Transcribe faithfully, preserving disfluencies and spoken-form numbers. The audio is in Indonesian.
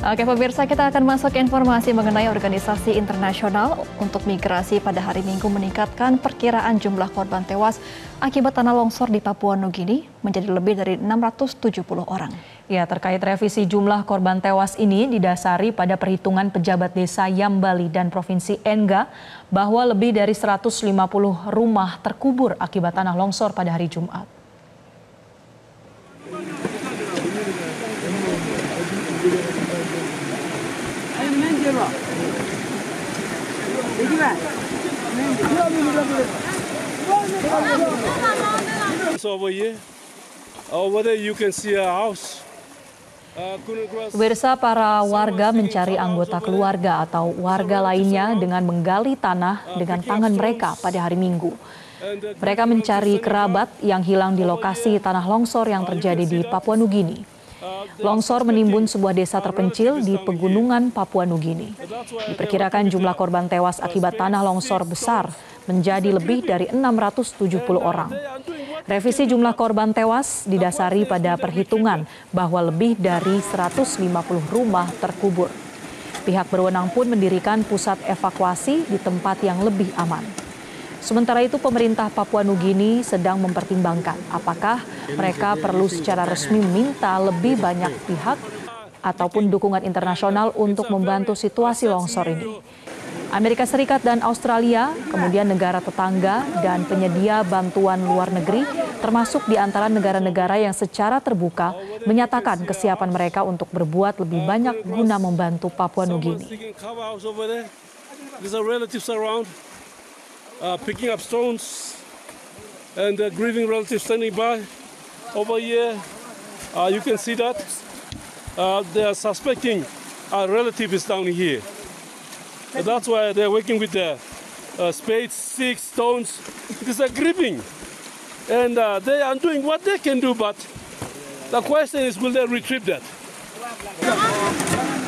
Oke pemirsa, kita akan masuk ke informasi mengenai organisasi internasional untuk migrasi pada hari Minggu meningkatkan perkiraan jumlah korban tewas akibat tanah longsor di Papua Nugini menjadi lebih dari enam ratus tujuh puluh orang. Ya, terkait revisi jumlah korban tewas ini didasari pada perhitungan pejabat desa Yambali dan Provinsi Enga bahwa lebih dari seratus lima puluh rumah terkubur akibat tanah longsor pada hari Jumat. Pemirsa, para warga mencari anggota keluarga atau warga lainnya dengan menggali tanah dengan tangan mereka pada hari Minggu. Mereka mencari kerabat yang hilang di lokasi tanah longsor yang terjadi di Papua Nugini. Longsor menimbun sebuah desa terpencil di pegunungan Papua Nugini. Diperkirakan jumlah korban tewas akibat tanah longsor besar menjadi lebih dari enam ratus tujuh puluh orang. Revisi jumlah korban tewas didasari pada perhitungan bahwa lebih dari seratus lima puluh rumah terkubur. Pihak berwenang pun mendirikan pusat evakuasi di tempat yang lebih aman. Sementara itu, pemerintah Papua Nugini sedang mempertimbangkan apakah mereka perlu secara resmi meminta lebih banyak pihak ataupun dukungan internasional untuk membantu situasi longsor ini. Amerika Serikat dan Australia, kemudian negara tetangga dan penyedia bantuan luar negeri, termasuk di antara negara-negara yang secara terbuka menyatakan kesiapan mereka untuk berbuat lebih banyak guna membantu Papua Nugini. Uh, picking up stones and uh, grieving relatives standing by over here. Uh, you can see that uh, they are suspecting our relative is down here. And that's why they're working with the uh, spades, sticks, stones, because they're grieving. And uh, they are doing what they can do, but the question is, will they retrieve that?